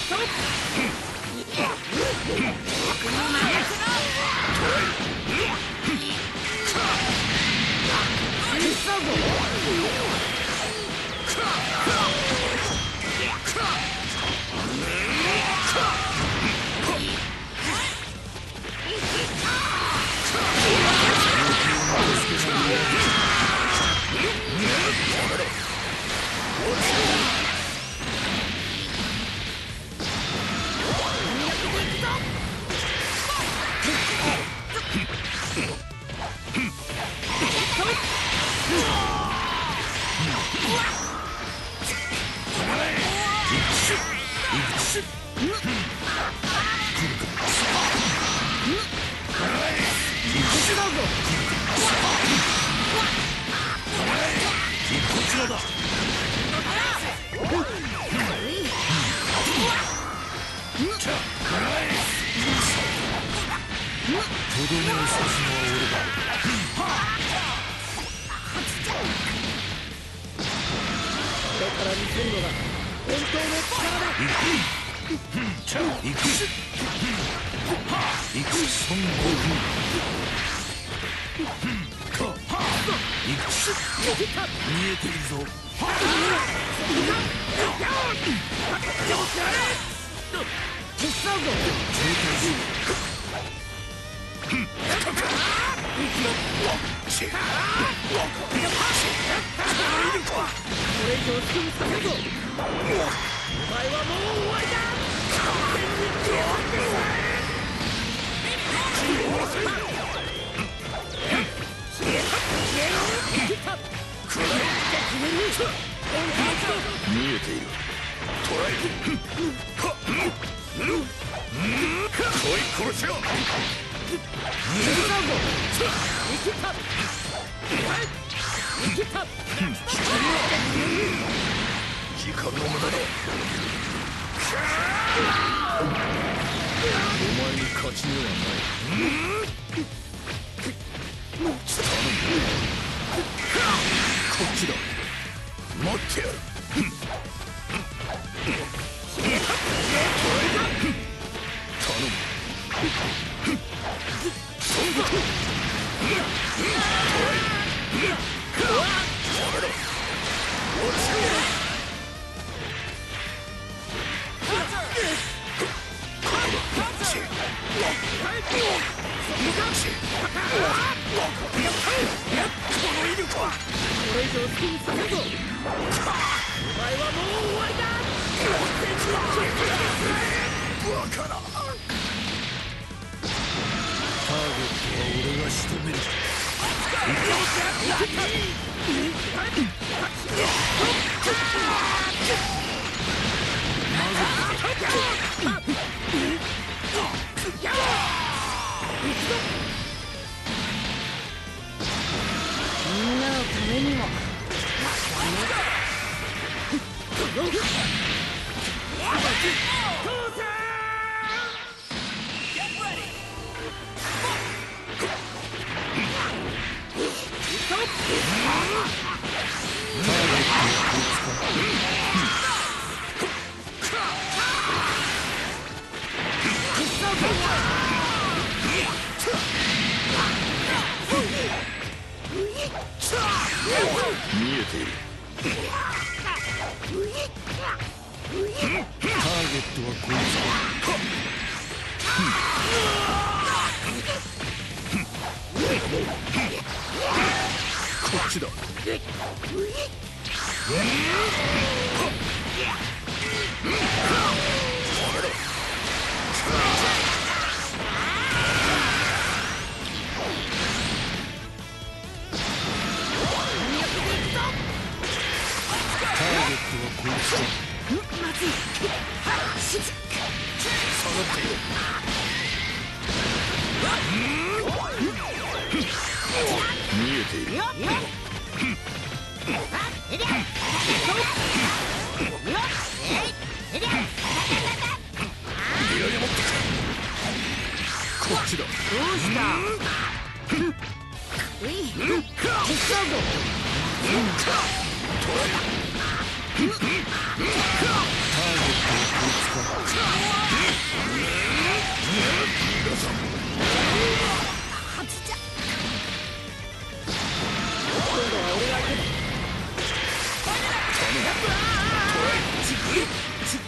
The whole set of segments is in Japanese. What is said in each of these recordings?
ターゲットを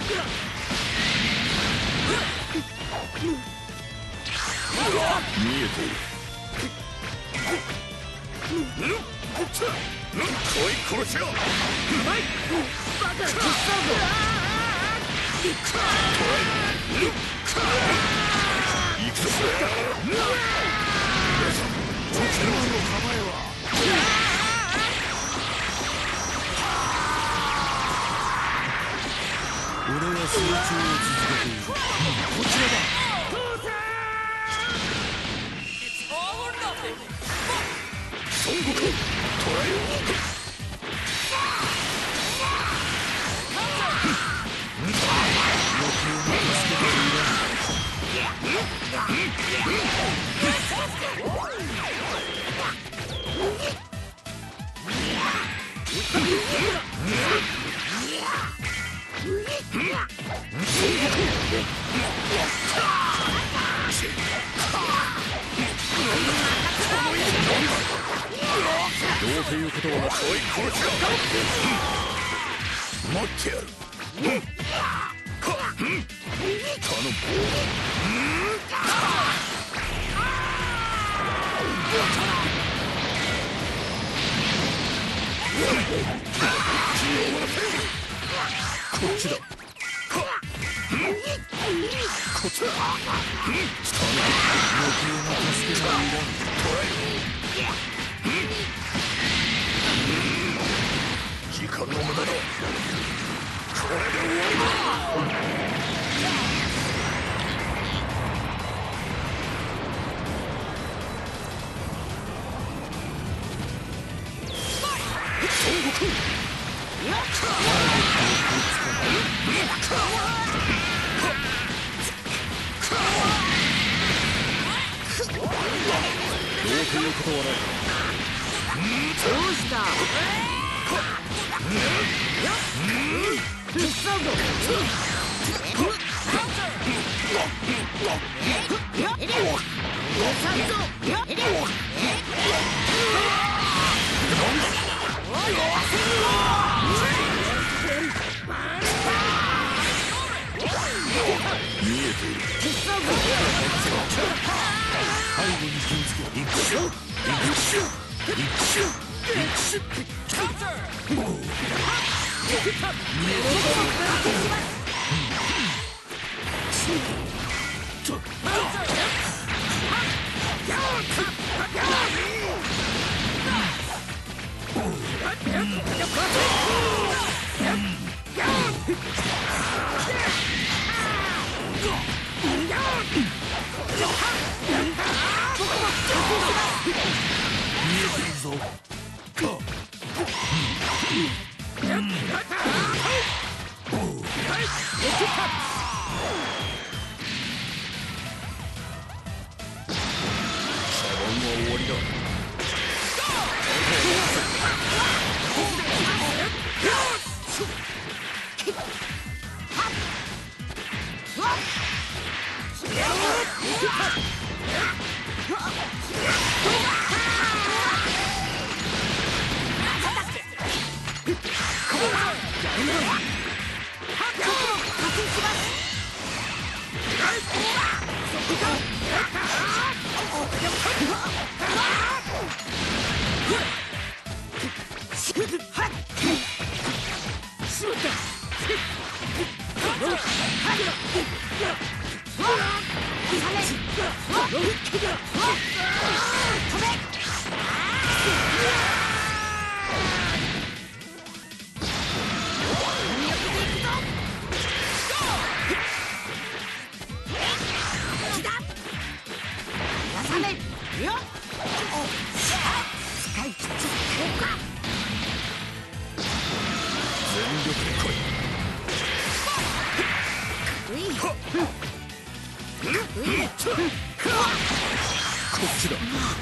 見えている。来い殺し屋。うまい。バカキッサーぞ。行くぞ。ポケモンの構えは。俺は成長を続けている。こちらだ。孫悟空、捕らえよう。どうということは、おい殺しろ。待ってやる。頼む。こっちだ。こっちだ。余計な助けがいらん。捕らえろ。時間の無駄だ。これで終わりだ。孫悟空。どうということはない。どうした。見えている。背後に気をつけ。行くしょ。行くしょ。行くしょ。行くしょ。見えている。ぞ。終わりだ。こっちだ。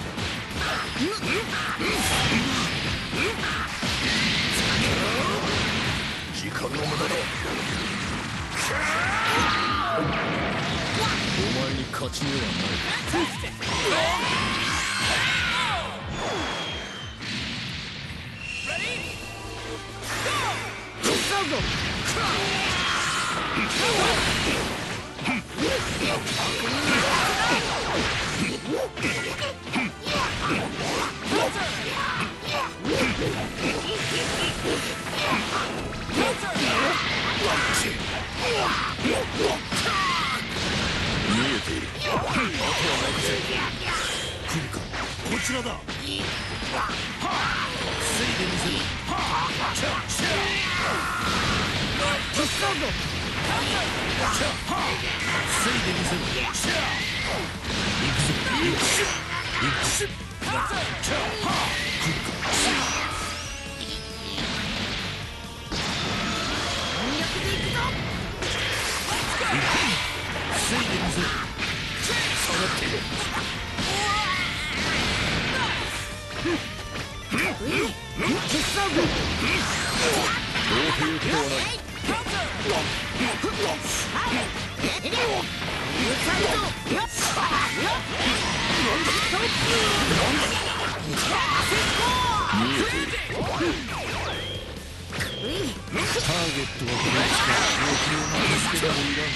時間の無駄だ。お前に勝ち目はない。 見えている。あとは任せ。来るか。こちらだ。防いでみせろ。突っ込むぞ。防いでみせろ。行くぞ。行くぞ。来るか。防いでみせろ。下がっている。どうということはない。見えている。ターゲットはこれしか動きを任せてもいらん。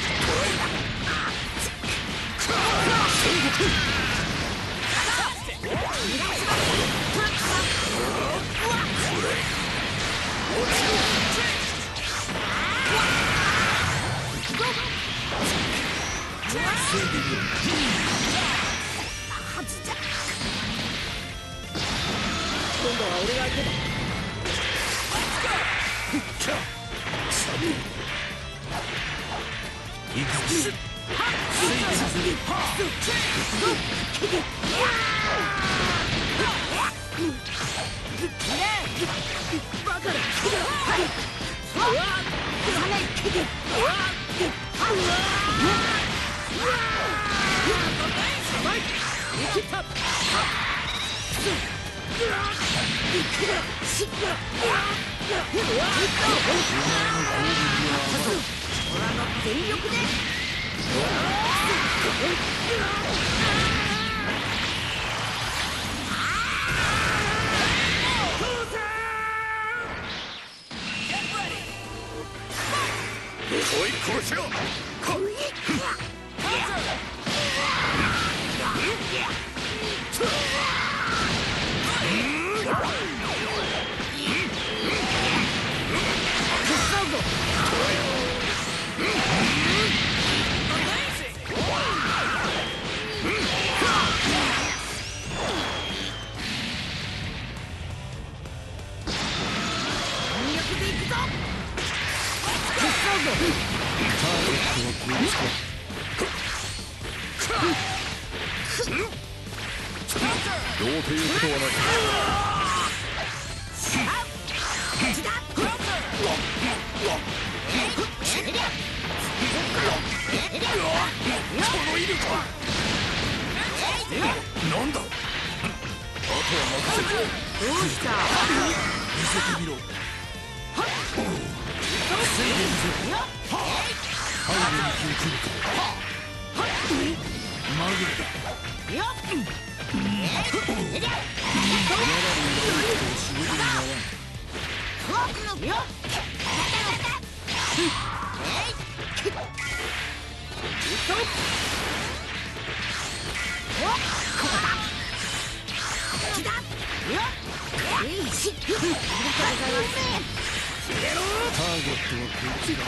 今度は俺が行けば。 行くぞ。 バカだ。全力で。 おい殺しろ。どうということはない。このイルカ。なんだ。あとは任せる。 どうした。 見せてみろ。防いでみせろ。背後に気をつるか。まぐれだ。ターゲットはこいつだ。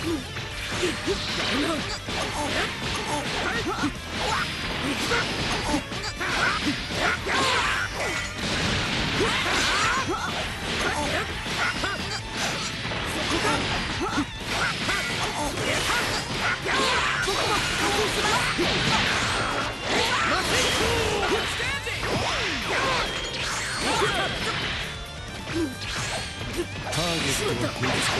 ターゲットはこいつか。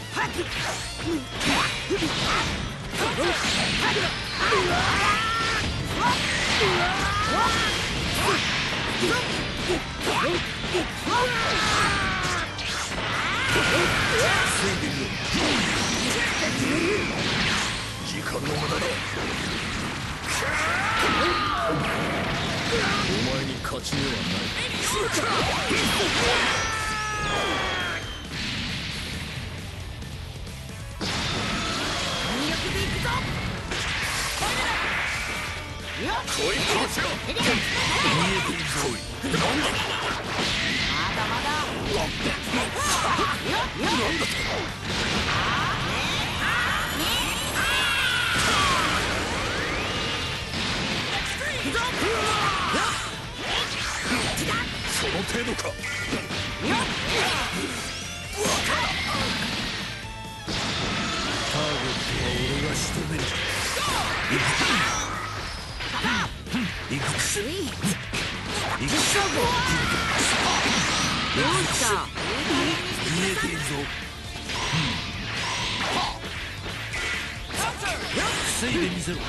時間の無駄だ。お前に勝ち目はない。 その程度か。ターゲットは俺が仕留める。行くし。 どうした？ 見えているぞ。防いでみせろ。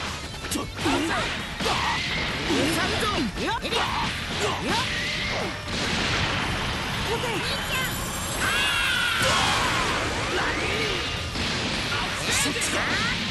そっちか。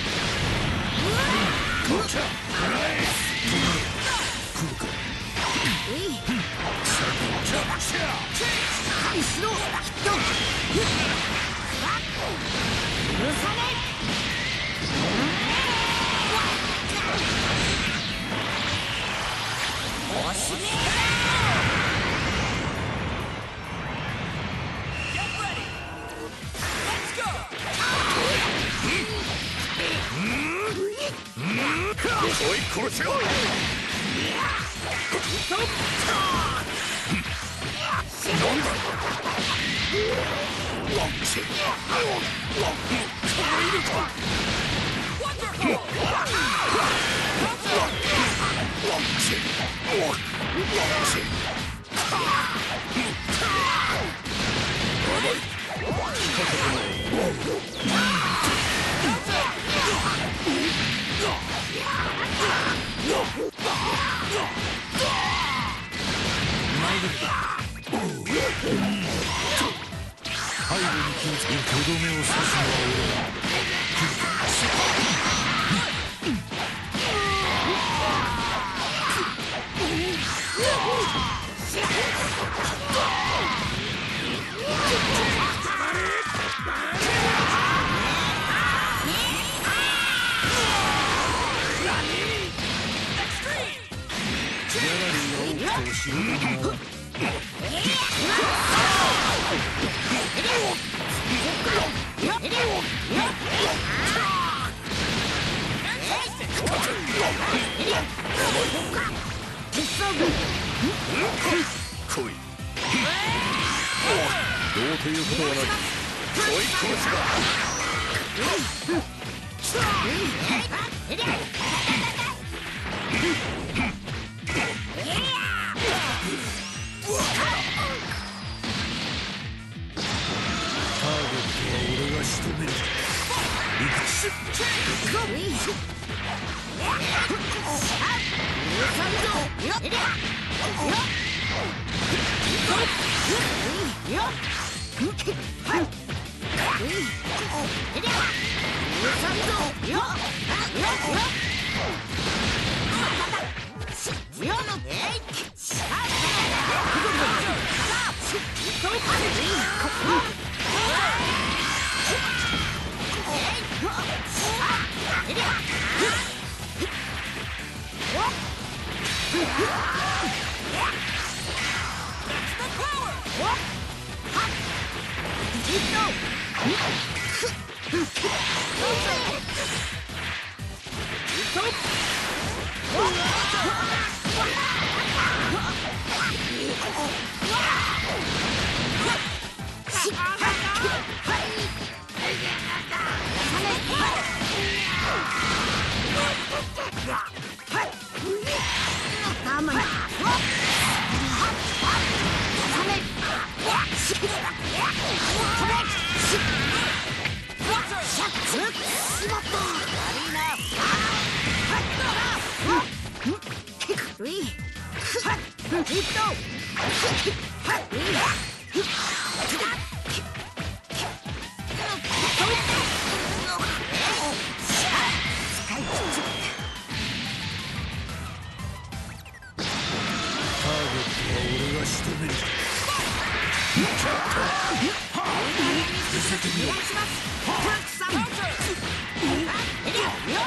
おい殺せよ。なんだ。背後に気をつけ、とどめを刺すのは俺だ。ギャラリーが多くて後ろだな。来い。どうということはない。追い殺すか。ターゲットは俺が仕留める。見せてみろ。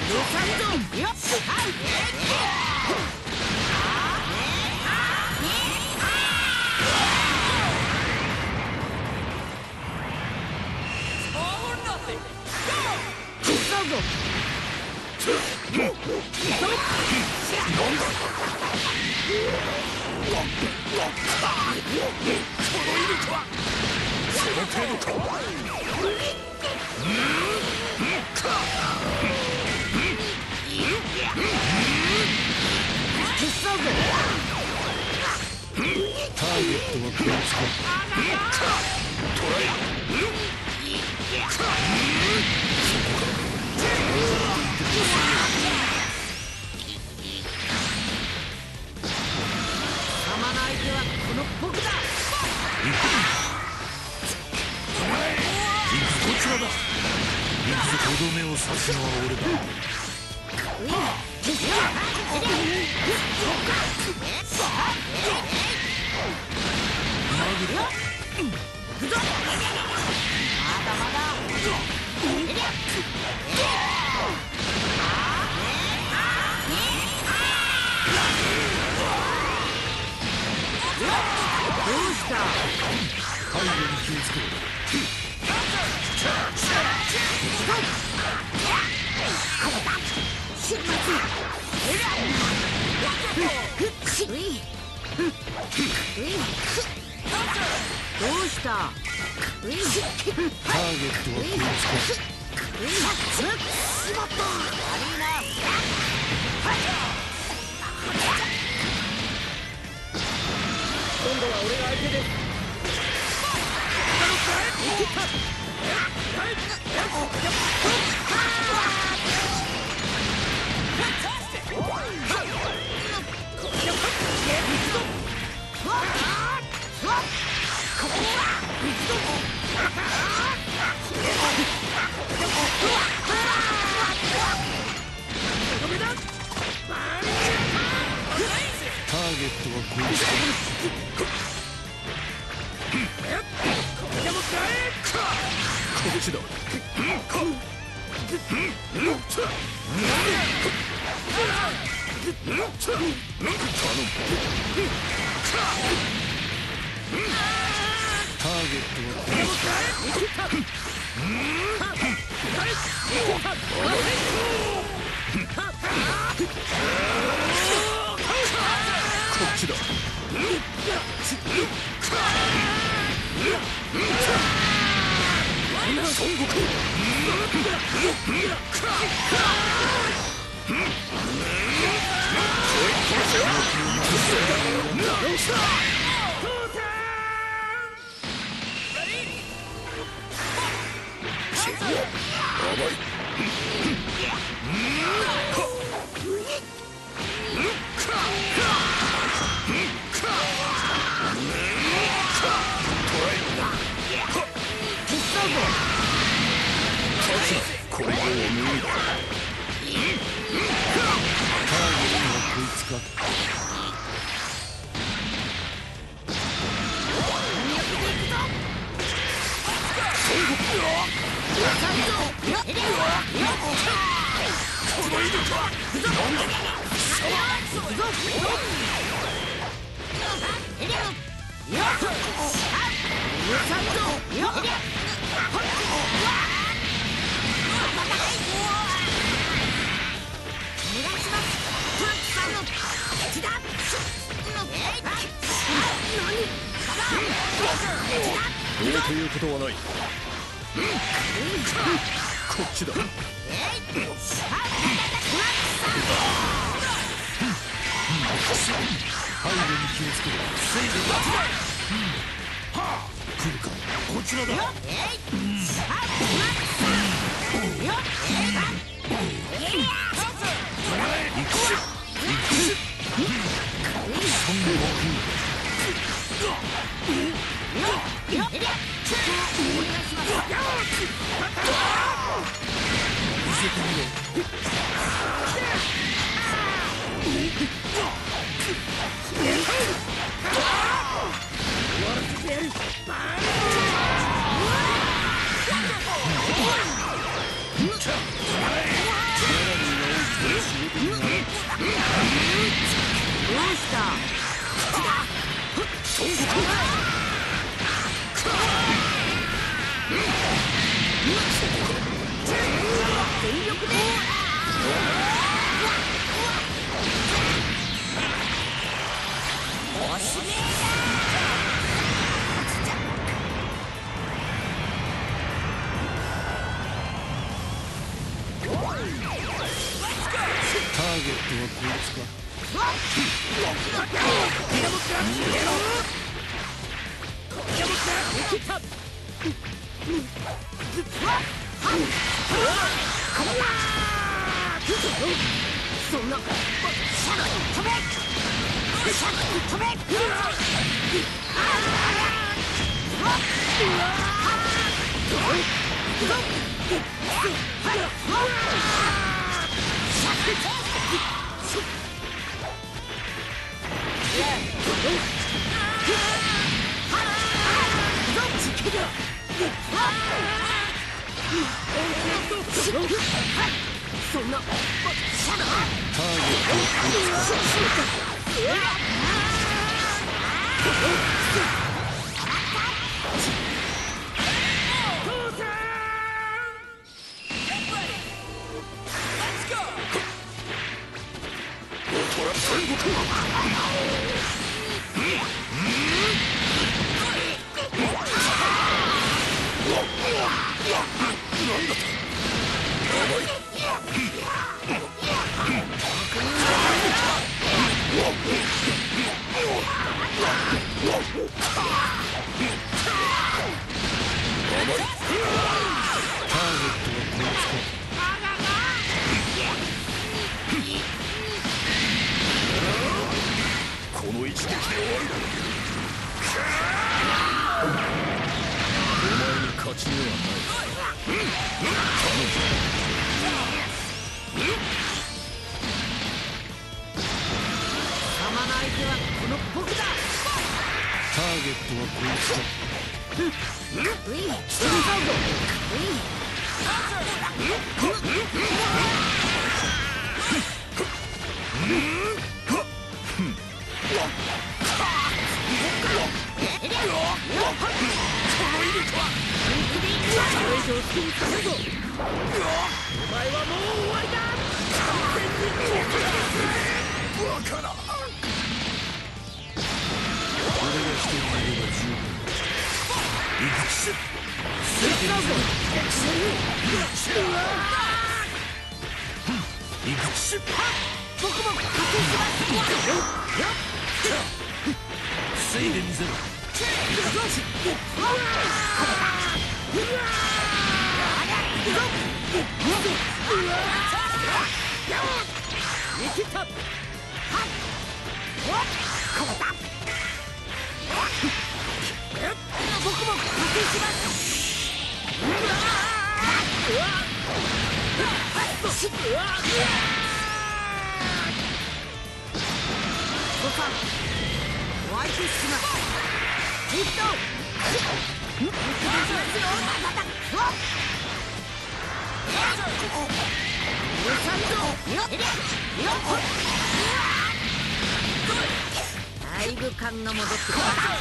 ということはない。こっちだ。背後に気をつけろ。来るか。こちらだ。 した。全力でおしめターゲットはこいつか。 そんな飛べ飛べそんなターゲットはこいつか。この一撃で終わる。お前に勝ち目はない。 貴様の相手はこの僕だ。 ターゲットはこいつか。 ウィンストリートウィンお前はもう終わりだ。 バカな。俺が一人いれば十分。行くし。行くし。 僕も加勢します。 防いでみせろ。 僕も加勢します。ホワイトしますヒットだいぶ勘が戻ってきた。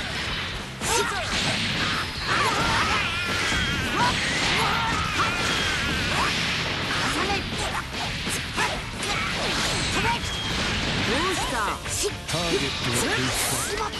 どうした？ ターゲットはこいつか。